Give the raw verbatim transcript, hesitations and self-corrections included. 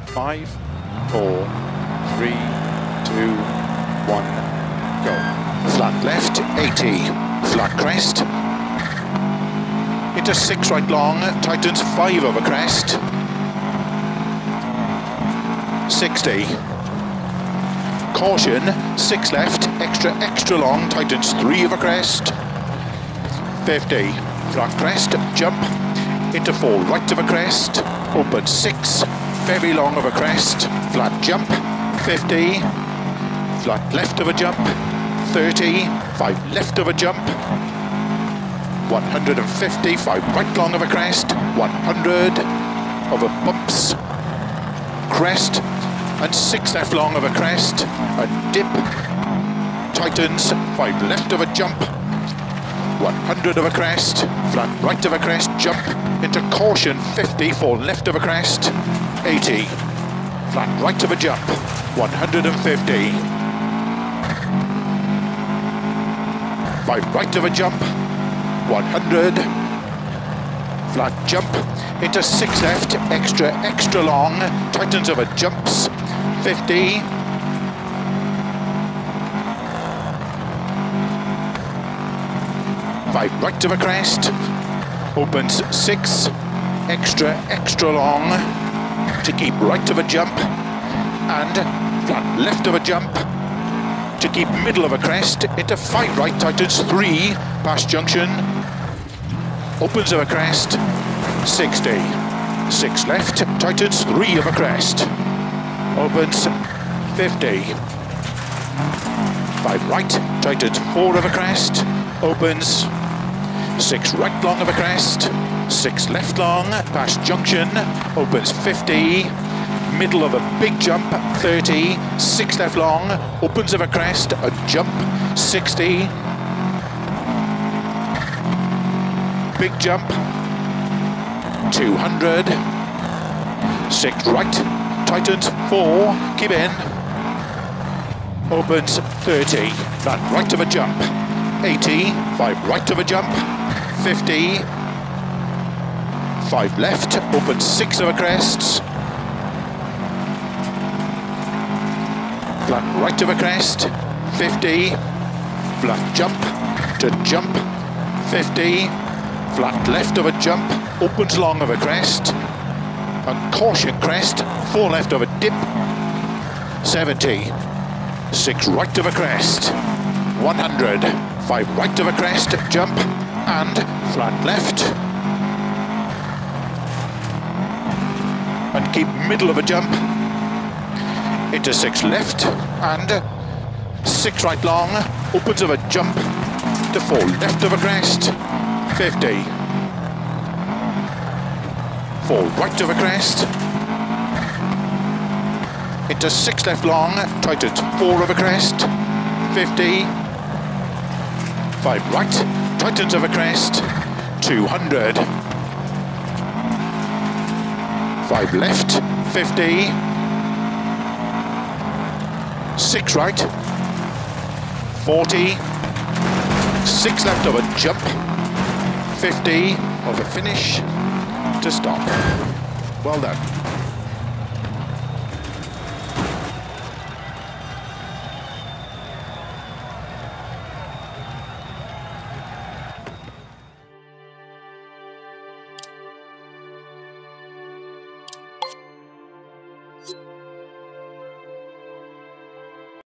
Five, four, three, two, one, go. Flat left, eighty. Flat crest. Into six right long, tightens five over crest. sixty. Caution, six left, extra, extra long, tightens three over crest. fifty. Flat crest, jump. Into four right of a crest. Open six, very long of a crest. Flat jump, fifty. Flat left of a jump, thirty. Five left of a jump. one hundred fifty, five right long of a crest. one hundred over bumps. Crest. And six left long of a crest. A dip. Tightens, five left of a jump. one hundred of a crest, flat right of a crest, jump, into caution, fifty, four left of a crest, eighty, flat right of a jump, one hundred fifty, five right of a jump, one hundred, flat jump, into six left, extra, extra long, tightens over jumps, fifty, five right of a crest, opens six, extra, extra long, to keep right of a jump, and flat left of a jump, to keep middle of a crest, into five right, tightens three, past junction, opens of a crest, sixty, six left, tightens three of a crest, opens fifty, five right, tightens four of a crest, opens six right long of a crest, six left long, past junction, opens fifty, middle of a big jump, thirty, six left long, opens of a crest, a jump, sixty, big jump, two hundred, six right, tightens four, keep in, opens thirty, flat right of a jump, eighty, five right of a jump, fifty, five left, open six of a crest, flat right of a crest, fifty, flat jump, to jump, fifty, flat left of a jump, opens long of a crest, and caution crest, four left of a dip, seventy, six right of a crest, one hundred, five right of a crest, jump, and flat left, and keep middle of a jump, into six left, and six right long, opens of a jump, to four left of a crest, fifty, four right of a crest, into six left long, tightens four of a crest, fifty, five right, tightens of a crest, two hundred, five left, fifty, six right, forty, six left of a jump, fifty of a finish to stop. Well done.